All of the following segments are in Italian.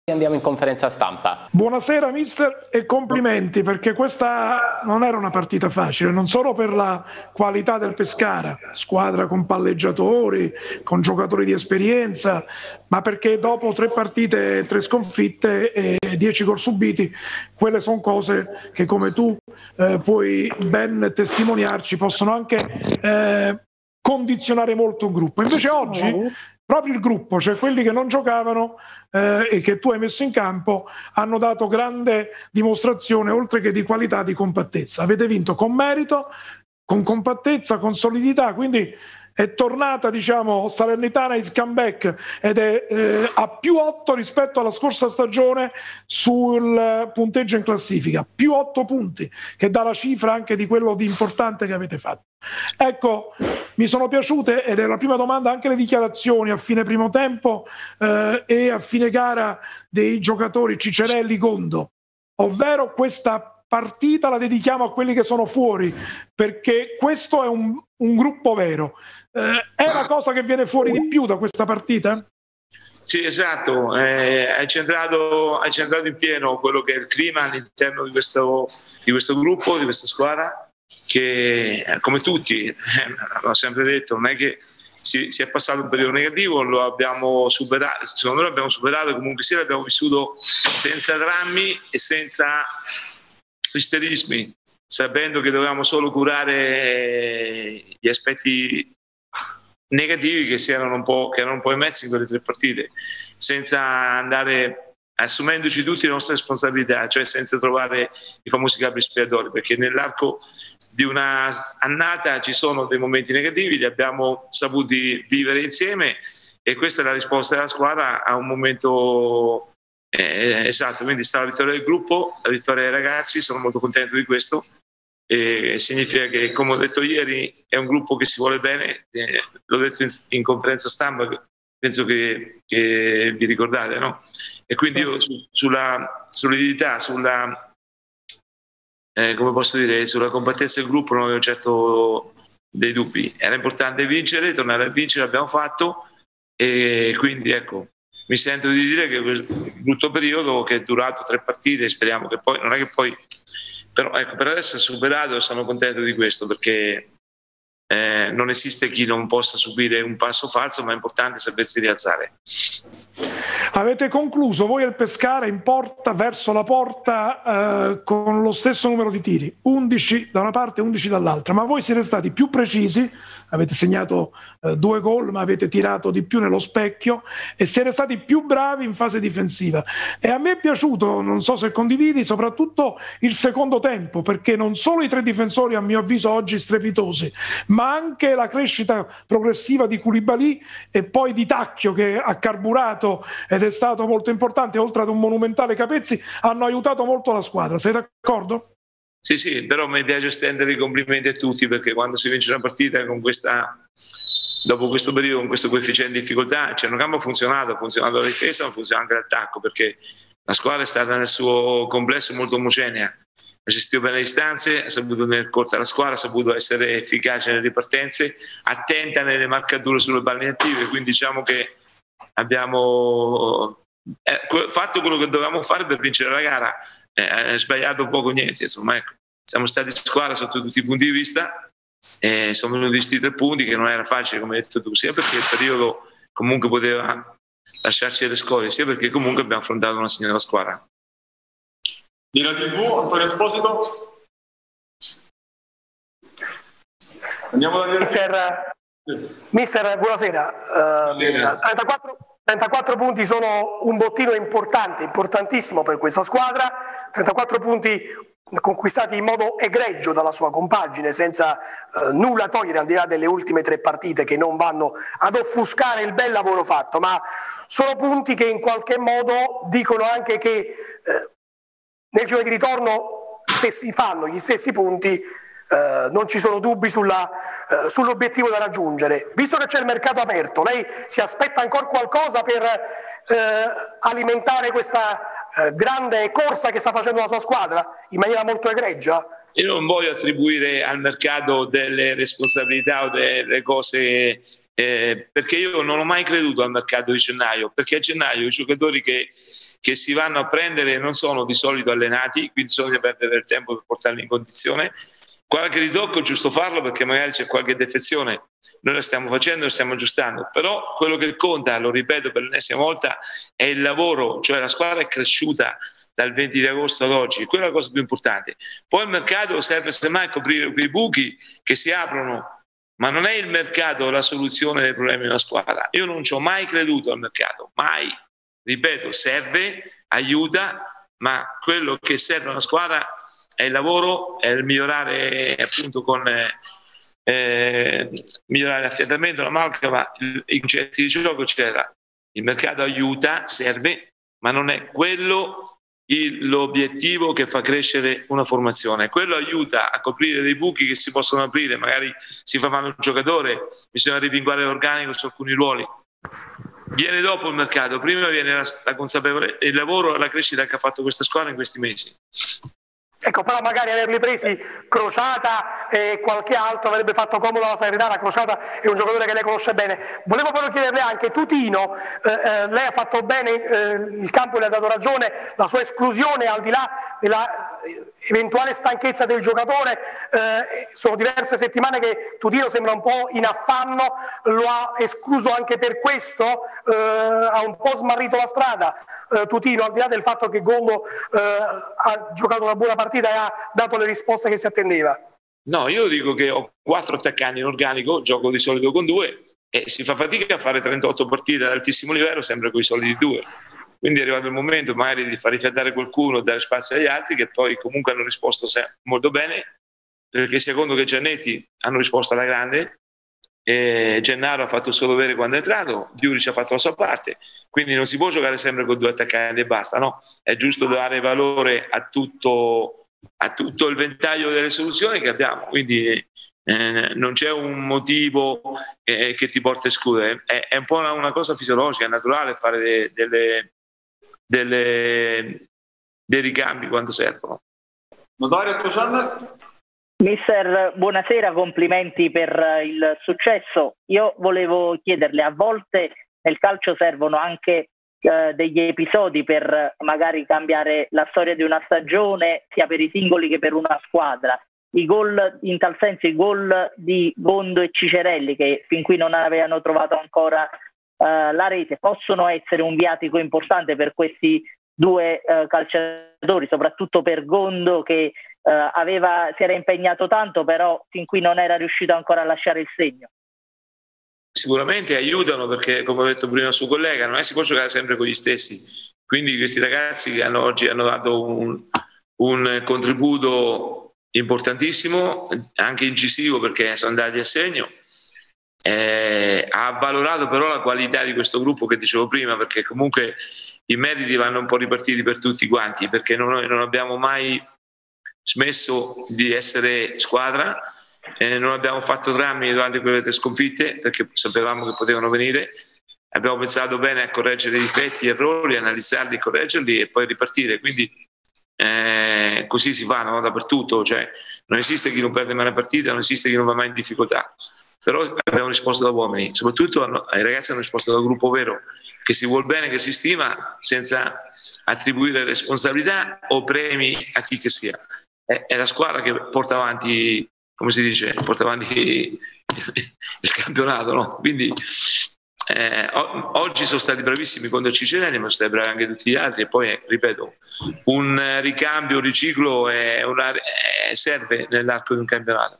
Andiamo in conferenza stampa. Buonasera mister e complimenti, perché questa non era una partita facile, non solo per la qualità del Pescara, squadra con palleggiatori, con giocatori di esperienza, ma perché dopo 3 partite e 3 sconfitte e 10 gol subiti, quelle sono cose che, come tu puoi ben testimoniarci, possono anche condizionare molto un gruppo. Invece oggi proprio il gruppo, cioè quelli che non giocavano e che tu hai messo in campo, hanno dato grande dimostrazione, oltre che di qualità, di compattezza. Avete vinto con merito, con compattezza, con solidità, quindi è tornata, diciamo, Salernitana il comeback ed è a +8 rispetto alla scorsa stagione sul punteggio in classifica, +8 punti, che dà la cifra anche di quello di importante che avete fatto. Ecco, mi sono piaciute, ed è la prima domanda, anche le dichiarazioni a fine primo tempo e a fine gara dei giocatori Cicerelli, Gondo, ovvero questa partita la dedichiamo a quelli che sono fuori, perché questo è un gruppo vero. È la cosa che viene fuori di più da questa partita? Sì, esatto, hai centrato in pieno quello che è il clima all'interno di questo gruppo, di questa squadra, che come tutti, l'ho sempre detto, non è che si è passato un periodo negativo, lo abbiamo superato, secondo noi l'abbiamo superato, comunque sia l'abbiamo vissuto senza drammi e senza isterismi, sapendo che dovevamo solo curare gli aspetti negativi che erano un po' emersi in quelle 3 partite, senza andare assumendoci tutti le nostre responsabilità, cioè senza trovare i famosi capri espiatori, perché nell'arco di una annata ci sono dei momenti negativi, li abbiamo saputi vivere insieme e questa è la risposta della squadra a un momento esatto. Quindi sta la vittoria del gruppo, la vittoria dei ragazzi, sono molto contento di questo. E significa che, come ho detto ieri, è un gruppo che si vuole bene, l'ho detto in conferenza stampa, penso che vi ricordate, no? E quindi io sulla solidità, sulla come posso dire, sulla compattezza del gruppo non avevo certo dei dubbi. Era importante vincere, tornare a vincere, l'abbiamo fatto, e quindi ecco, mi sento di dire che questo brutto periodo che è durato 3 partite, speriamo che poi, non è che poi, però ecco, per adesso è superato e sono contento di questo, perché non esiste chi non possa subire un passo falso, ma è importante sapersi rialzare. Avete concluso voi il Pescara in porta, verso la porta, con lo stesso numero di tiri, 11 da una parte e 11 dall'altra, ma voi siete stati più precisi, avete segnato 2 gol, ma avete tirato di più nello specchio e siete stati più bravi in fase difensiva. E a me è piaciuto, non so se condividi, soprattutto il secondo tempo, perché non solo i 3 difensori, a mio avviso oggi strepitosi, ma anche la crescita progressiva di Koulibaly e poi di Tacchio, che ha carburato ed è stato molto importante, oltre ad un monumentale Capezzi, hanno aiutato molto la squadra. Sei d'accordo? Sì, però mi piace estendere i complimenti a tutti, perché quando si vince una partita con dopo questo periodo, con questo coefficiente di difficoltà, il centrocampo ha funzionato la difesa, ma funziona anche l'attacco, perché la squadra è stata nel suo complesso molto omogenea, ha gestito bene le distanze, ha saputo tenere corta la squadra, ha saputo essere efficace nelle ripartenze, attenta nelle marcature sulle palle attive, quindi diciamo che abbiamo fatto quello che dovevamo fare per vincere la gara, sbagliato poco niente, insomma, ecco. Siamo stati squadra sotto tutti i punti di vista, sono venuti questi 3 punti che non era facile, come hai detto tu, sia perché il periodo comunque poteva lasciarci delle scorie, sia perché comunque abbiamo affrontato una signora squadra. Dino TV, Antonio Esposito. Andiamo da Mister, buonasera. 34 punti sono un bottino importante, importantissimo per questa squadra, 34 punti conquistati in modo egregio dalla sua compagine, senza nulla togliere, al di là delle ultime 3 partite che non vanno ad offuscare il bel lavoro fatto, ma sono punti che in qualche modo dicono anche che nel giro di ritorno, se si fanno gli stessi punti, non ci sono dubbi sull'obiettivo da raggiungere. Visto che c'è il mercato aperto, lei si aspetta ancora qualcosa per alimentare questa grande corsa che sta facendo la sua squadra in maniera molto egregia? io non voglio attribuire al mercato delle responsabilità o delle cose, perché io non ho mai creduto al mercato di gennaio, perché a gennaio i giocatori che si vanno a prendere non sono di solito allenati, quindi bisogna perdere il tempo per portarli in condizione. Qualche ritocco è giusto farlo perché magari c'è qualche defezione, noi la stiamo facendo, la stiamo aggiustando, però quello che conta, lo ripeto per l'ennesima volta, è il lavoro, cioè la squadra è cresciuta dal 20 di agosto ad oggi, quella è la cosa più importante. Poi il mercato serve semmai a coprire quei buchi che si aprono, ma non è il mercato la soluzione dei problemi della squadra. Io non ci ho mai creduto al mercato, mai. Ripeto, serve, aiuta, ma quello che serve a una squadra è il lavoro, è il migliorare appunto con migliorare l'affiatamento, l'amalgama, i concetti di gioco, eccetera. Il mercato aiuta, serve, ma non è quello l'obiettivo che fa crescere una formazione. Quello aiuta a coprire dei buchi che si possono aprire, magari si fa male un giocatore, bisogna ripinguare l'organico su alcuni ruoli. Viene dopo il mercato, prima viene la consapevolezza, il lavoro e la crescita che ha fatto questa squadra in questi mesi. Ecco, però magari averli presi Crociata e qualche altro avrebbe fatto comodo alla Salernitana. Crociata è un giocatore che lei conosce bene. Volevo però chiederle anche, Tutino, lei ha fatto bene, il campo le ha dato ragione, la sua esclusione al di là della eventuale stanchezza del giocatore, sono diverse settimane che Tutino sembra un po' in affanno, lo ha escluso anche per questo, ha un po' smarrito la strada. Tutino, al di là del fatto che Gondo ha giocato una buona partita e ha dato le risposte che si attendeva. No, io dico che ho 4 attaccanti in organico, gioco di solito con 2 e si fa fatica a fare 38 partite ad altissimo livello sempre con i soliti 2. Quindi è arrivato il momento magari di far rifiatare qualcuno, dare spazio agli altri che poi comunque hanno risposto molto bene, perché secondo che Giannetti hanno risposto alla grande, Gennaro ha fatto il suo dovere quando è entrato, Diuric ha fatto la sua parte, quindi non si può giocare sempre con 2 attaccanti e basta, no? È giusto dare valore a tutto il ventaglio delle soluzioni che abbiamo, quindi non c'è un motivo che ti porta a escludere, è un po' una cosa fisiologica, è naturale fare dei ricambi quando servono. Notario Channel. Mister, buonasera, complimenti per il successo. Io volevo chiederle, a volte nel calcio servono anche degli episodi per magari cambiare la storia di una stagione, sia per i singoli che per una squadra. I gol, in tal senso i gol di Gondo e Cicerelli, che fin qui non avevano trovato ancora la rete, possono essere un viatico importante per questi 2 calciatori, soprattutto per Gondo che si era impegnato tanto, però fin qui non era riuscito ancora a lasciare il segno. Sicuramente aiutano perché, come ho detto prima il suo collega, non è che si può giocare sempre con gli stessi, quindi questi ragazzi che oggi hanno dato un contributo importantissimo, anche incisivo perché sono andati a segno, ha valorato però la qualità di questo gruppo che dicevo prima, perché comunque i meriti vanno un po' ripartiti per tutti quanti, perché noi non abbiamo mai smesso di essere squadra, non abbiamo fatto drammi durante quelle 3 sconfitte perché sapevamo che potevano venire, abbiamo pensato bene a correggere i difetti, gli errori, analizzarli, correggerli e poi ripartire, quindi così si fa, no? Dappertutto, cioè non esiste chi non perde mai una partita, non esiste chi non va mai in difficoltà, però abbiamo risposto da uomini, soprattutto ai ragazzi hanno risposto da un gruppo vero che si vuol bene, che si stima, senza attribuire responsabilità o premi a chi che sia. È la squadra che porta avanti, come si dice, porta avanti il campionato, no? Quindi oggi sono stati bravissimi contro Cicerelli, ma sono stati bravi anche tutti gli altri, e poi ripeto, un ricambio, un riciclo serve nell'arco di un campionato.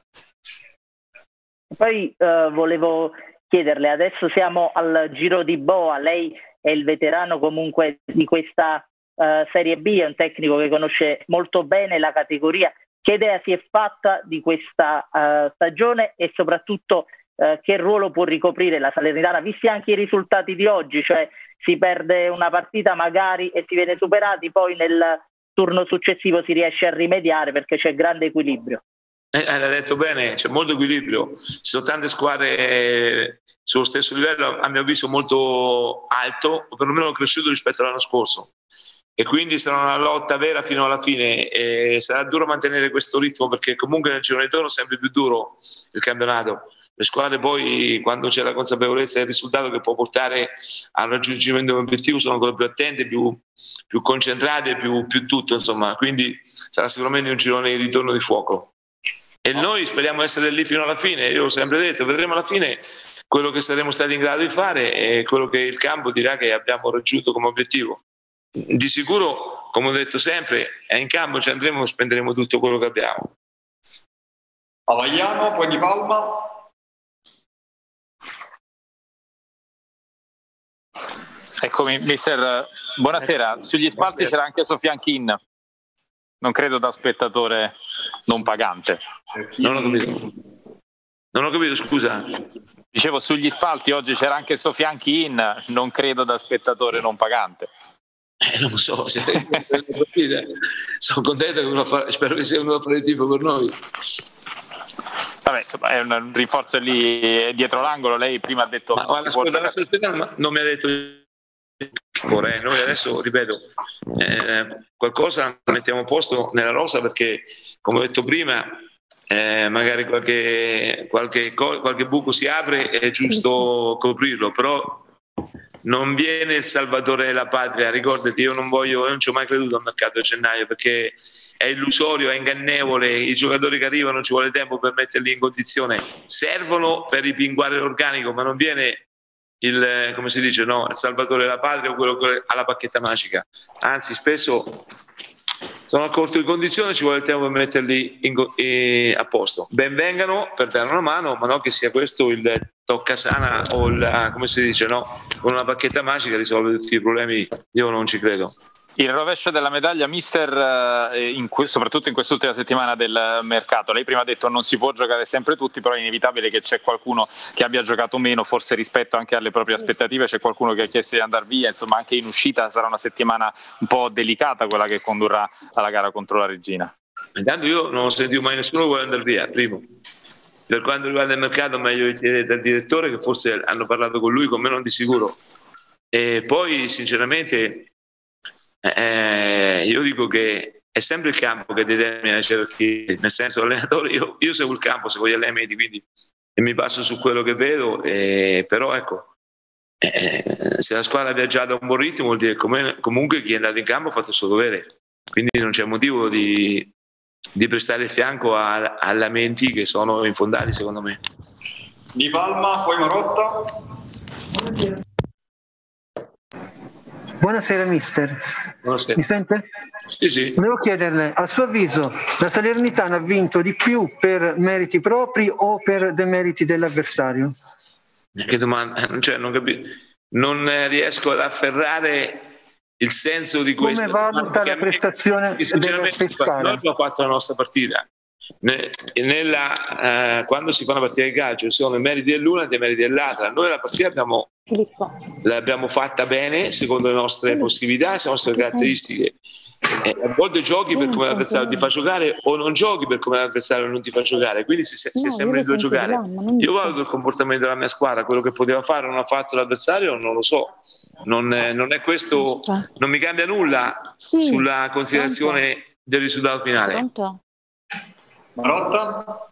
Poi volevo chiederle, adesso siamo al Giro di Boa, lei è il veterano comunque di questa Serie B, è un tecnico che conosce molto bene la categoria. Che idea si è fatta di questa stagione e soprattutto che ruolo può ricoprire la Salernitana, visti anche i risultati di oggi, cioè si perde una partita magari e si viene superati, poi nel turno successivo si riesce a rimediare perché c'è grande equilibrio. L'ha detto bene, c'è molto equilibrio, ci sono tante squadre sullo stesso livello, a mio avviso molto alto, o perlomeno cresciuto rispetto all'anno scorso, e quindi sarà una lotta vera fino alla fine, e sarà duro mantenere questo ritmo, perché comunque nel girone di ritorno è sempre più duro il campionato. Le squadre poi, quando c'è la consapevolezza del risultato che può portare al raggiungimento di un obiettivo, sono ancora più attente, più concentrate, più tutto, insomma. Quindi sarà sicuramente un girone di ritorno di fuoco. E noi speriamo essere lì fino alla fine. Io ho sempre detto, vedremo alla fine quello che saremo stati in grado di fare e quello che il campo dirà che abbiamo raggiunto come obiettivo. Di sicuro, come ho detto sempre, in campo ci andremo e spenderemo tutto quello che abbiamo. Avagliano, poi Di Palma. Eccomi, mister, buonasera. Sugli spalti c'era anche Sofian Kin, non credo da spettatore non pagante. Non ho capito, scusa. Dicevo, sugli spalti oggi c'era anche Sofian Kin, non credo da spettatore non pagante. Non so, sono contento che spero che sia venuto a fare il tifo per noi. Vabbè, insomma, è un rinforzo lì dietro l'angolo. Lei prima ha detto non mi ha detto noi adesso, ripeto, qualcosa mettiamo a posto nella rosa, perché come ho detto prima, magari qualche buco si apre, è giusto coprirlo, però non viene il salvatore della patria. Ricordati, io non ci ho mai creduto al mercato di gennaio, perché è illusorio, è ingannevole. I giocatori che arrivano ci vuole tempo per metterli in condizione, servono per ripinguare l'organico, ma non viene il, come si dice, no, il salvatore della patria o quello che ha la bacchetta magica. Anzi, spesso sono a corto di condizione, ci vuole il tempo per metterli a posto. Ben vengano per dare una mano, ma non che sia questo il toccasana o come si dice, no, con una bacchetta magica risolve tutti i problemi. Io non ci credo. Il rovescio della medaglia, mister, soprattutto in quest'ultima settimana del mercato. Lei prima ha detto non si può giocare sempre tutti, però è inevitabile che c'è qualcuno che abbia giocato meno, forse rispetto anche alle proprie aspettative, c'è qualcuno che ha chiesto di andare via, insomma anche in uscita sarà una settimana un po' delicata quella che condurrà alla gara contro la Regina. Intanto io non ho sentito mai nessuno che vuole andare via, primo. Per quanto riguarda il mercato, meglio chiedere dal direttore, che forse hanno parlato con lui, con me non di sicuro. E poi sinceramente io dico che è sempre il campo che determina, nel senso l'allenatore, io seguo il campo, seguo gli allenamenti, quindi mi baso su quello che vedo, però ecco, se la squadra ha viaggiato a un buon ritmo vuol dire che comunque chi è andato in campo ha fatto il suo dovere, quindi non c'è motivo di prestare il fianco a lamenti che sono infondati, secondo me. Di Palma, poi Marotta. Buonasera mister. Buonasera. Mi sente? Sì. Volevo chiederle, a suo avviso, la Salernitana ha vinto di più per meriti propri o per demeriti dell'avversario? Che domanda? Cioè, non capisco. Non riesco ad afferrare il senso di questo. Come valuta la prestazione del Pescara? Noi abbiamo fatto la nostra partita. Quando si fa una partita di calcio ci sono i meriti dell'una e i meriti dell'altra. Noi la partita l'abbiamo fatta bene secondo le nostre possibilità, le nostre caratteristiche. A volte giochi per come l'avversario ti fa giocare o non giochi per come l'avversario non ti fa giocare, quindi si è sempre lì da giocare. Io valuto il comportamento della mia squadra, quello che poteva fare o non ha fatto l'avversario non lo so, non è questo, non mi cambia nulla sulla considerazione del risultato finale. Marotta.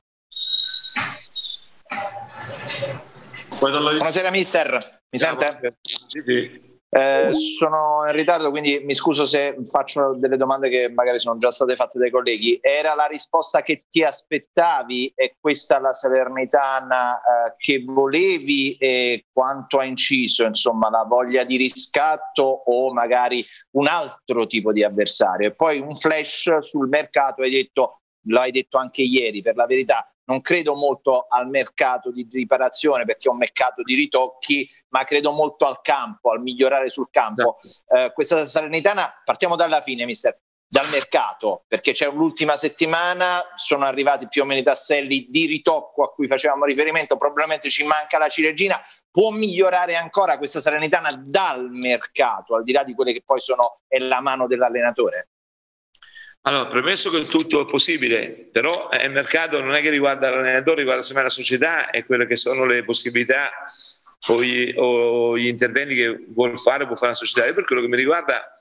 Buonasera mister, mi sente? Sì. Sono in ritardo, quindi mi scuso se faccio delle domande che magari sono già state fatte dai colleghi. Era la risposta che ti aspettavi? È questa la Salernitana che volevi, e quanto ha inciso, insomma, la voglia di riscatto o magari un altro tipo di avversario? E poi un flash sul mercato, lo hai detto anche ieri, per la verità non credo molto al mercato di riparazione, perché è un mercato di ritocchi, ma credo molto al campo, al migliorare sul campo. Questa Salernitana, partiamo dalla fine mister, dal mercato, perché c'è l'ultima settimana, sono arrivati più o meno i tasselli di ritocco a cui facevamo riferimento, probabilmente ci manca la ciliegina. Può migliorare ancora questa Salernitana dal mercato, al di là di quelle che poi è la mano dell'allenatore? Allora, premesso che tutto è possibile, però il mercato non è che riguarda l'allenatore, riguarda sempre la società e quelle che sono le possibilità o gli interventi che può fare la società. E per quello che mi riguarda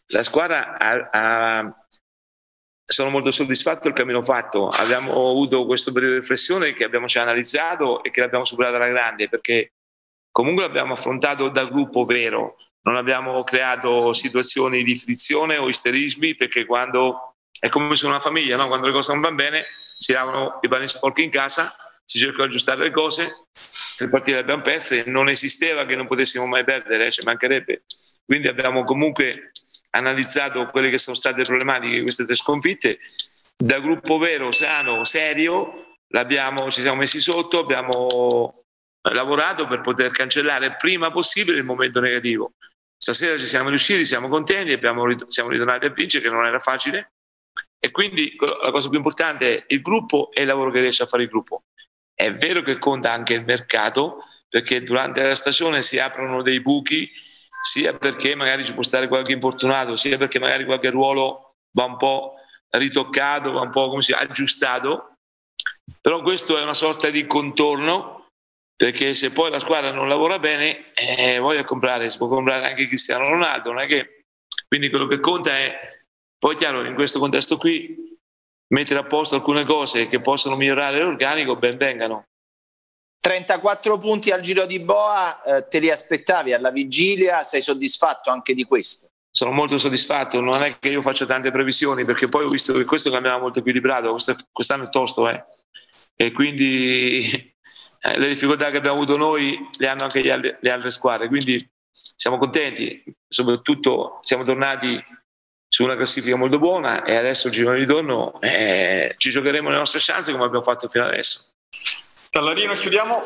la squadra sono molto soddisfatto del cammino fatto. Abbiamo avuto questo periodo di riflessione che abbiamo già analizzato e che l'abbiamo superato alla grande, perché comunque l'abbiamo affrontato da gruppo vero, non abbiamo creato situazioni di frizione o isterismi, perché quando è come su una famiglia, no? Quando le cose non vanno bene si lavano i panni sporchi in casa, si cercano di aggiustare le cose. 3 partite le abbiamo perse, non esisteva che non potessimo mai perdere, ci mancherebbe. Quindi abbiamo comunque analizzato quelle che sono state le problematiche di queste 3 sconfitte, da gruppo vero, sano, serio, ci siamo messi sotto, abbiamo lavorato per poter cancellare prima possibile il momento negativo. Stasera ci siamo riusciti, siamo contenti, siamo ritornati a vincere, che non era facile, e quindi la cosa più importante è il gruppo e il lavoro che riesce a fare il gruppo. È vero che conta anche il mercato, perché durante la stagione si aprono dei buchi, sia perché magari ci può stare qualche infortunato, sia perché magari qualche ruolo va un po' ritoccato, va un po' aggiustato, però questo è una sorta di contorno, perché se poi la squadra non lavora bene, voglia comprare, si può comprare anche Cristiano Ronaldo, non è che... Quindi quello che conta è, poi chiaro, in questo contesto qui, mettere a posto alcune cose che possono migliorare l'organico, ben vengano. 34 punti al Giro di Boa, te li aspettavi alla vigilia? Sei soddisfatto anche di questo? Sono molto soddisfatto, non è che io faccia tante previsioni, perché poi ho visto che questo cambiava molto equilibrato, quest'anno è tosto, e quindi le difficoltà che abbiamo avuto noi le hanno anche le altre squadre, quindi siamo contenti, soprattutto siamo tornati su una classifica molto buona e adesso il giro di ritorno ci giocheremo le nostre chance come abbiamo fatto fino adesso. Tallarino, chiudiamo.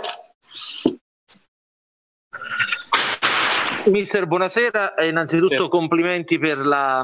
Mister, buonasera. Innanzitutto complimenti per la...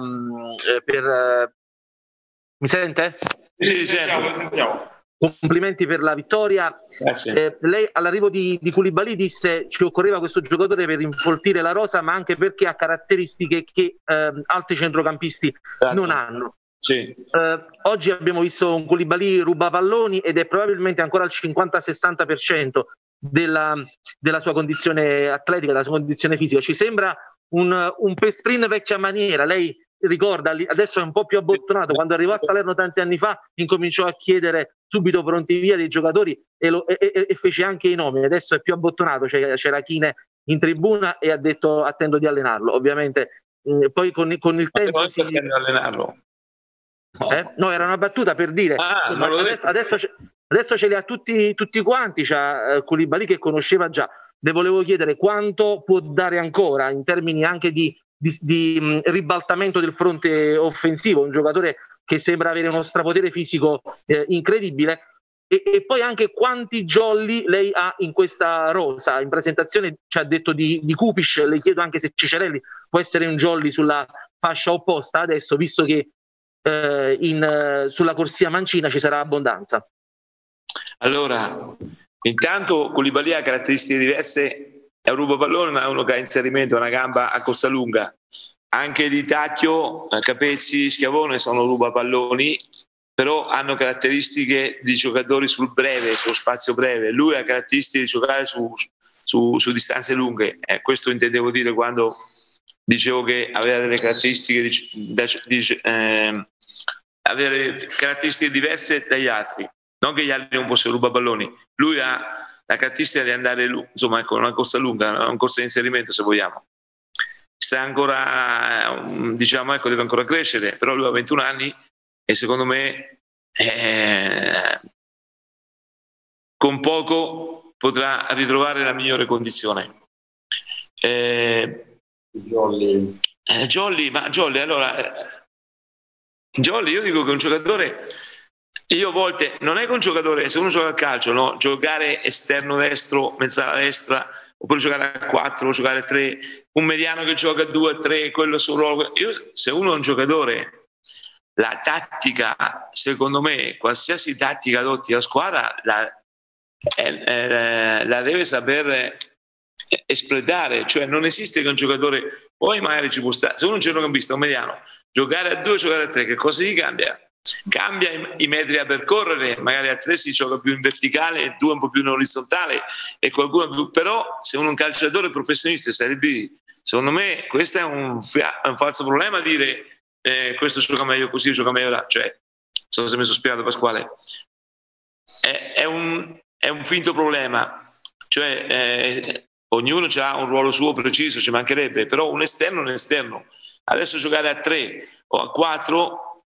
mi sente? Sì, sentiamo. Complimenti per la vittoria. Lei all'arrivo di Koulibaly disse ci occorreva questo giocatore per infoltire la rosa, ma anche perché ha caratteristiche che altri centrocampisti non hanno. Sì. Oggi abbiamo visto un Koulibaly ruba palloni ed è probabilmente ancora al 50-60% della sua condizione atletica, della sua condizione fisica. Ci sembra un Pestrin vecchia maniera. Lei ricorda, adesso è un po' più abbottonato, quando arrivò a Salerno tanti anni fa incominciò a chiedere subito pronti via dei giocatori e fece anche i nomi. Adesso è più abbottonato, c'era Chine in tribuna e ha detto attendo di allenarlo. Ovviamente poi con il tempo allenarlo. No, era una battuta per dire adesso ce li ha tutti quanti. C'ha Koulibaly che conosceva già. Le volevo chiedere quanto può dare ancora in termini anche di ribaltamento del fronte offensivo, un giocatore che sembra avere uno strapotere fisico incredibile, e poi anche quanti jolly lei ha in questa rosa. In presentazione ci ha detto di Kupic, le chiedo anche se Cicerelli può essere un jolly sulla fascia opposta adesso, visto che sulla corsia mancina ci sarà abbondanza. Allora, intanto Koulibaly ha caratteristiche diverse. È un rubapallone, ma è uno che ha inserimento, una gamba a corsa lunga. Anche Di Tacchio, Capezzi, Schiavone sono rubapalloni, però hanno caratteristiche di giocatori sul breve, sullo spazio breve. Lui ha caratteristiche di giocare su distanze lunghe. Questo intendevo dire quando dicevo che aveva delle caratteristiche avere caratteristiche diverse dagli altri. Non che gli altri non fossero rubapalloni. Lui ha la caratteristica di andare insomma, ecco, una corsa lunga, una corsa di inserimento se vogliamo. Sta ancora, diciamo, ecco, deve ancora crescere, però lui ha 21 anni e secondo me con poco potrà ritrovare la migliore condizione. Jolly, io dico che un giocatore, io a volte non è che un giocatore, se uno gioca a calcio, no? Giocare esterno destro, mezzala destra, oppure giocare a 4, giocare a 3, un mediano che gioca a 2, a 3, quello sul ruolo. Se uno è un giocatore, la tattica, secondo me, qualsiasi tattica adotti la squadra la deve saper espletare, cioè non esiste che un giocatore, poi magari ci può stare, se uno è un centrocampista, un mediano, giocare a 2, giocare a 3, che cosa gli cambia? Cambia i metri da percorrere, magari a 3 si gioca più in verticale, 2 un po' più in orizzontale e qualcuno più, però se uno è un calciatore professionista Serie B Secondo me questo è un falso problema dire questo gioca meglio così, gioca meglio là, cioè, non so se mi sono spiegato Pasquale, è un finto problema, cioè ognuno ha un ruolo suo preciso, ci mancherebbe, però un esterno è un esterno. Adesso giocare a 3 o a 4,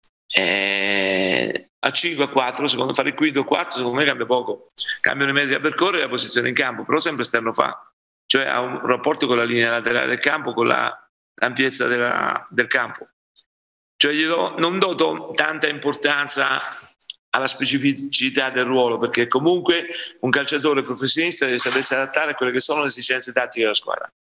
a 5, a 4, secondo fare il quinto o quarto, secondo me cambia poco. Cambiano i metri da percorrere e la posizione in campo, però sempre esterno fa. Cioè ha un rapporto con la linea laterale del campo, con l'ampiezza del campo. Cioè non do tanta importanza alla specificità del ruolo, perché comunque un calciatore professionista deve sapersi adattare a quelle che sono le esigenze tattiche della squadra.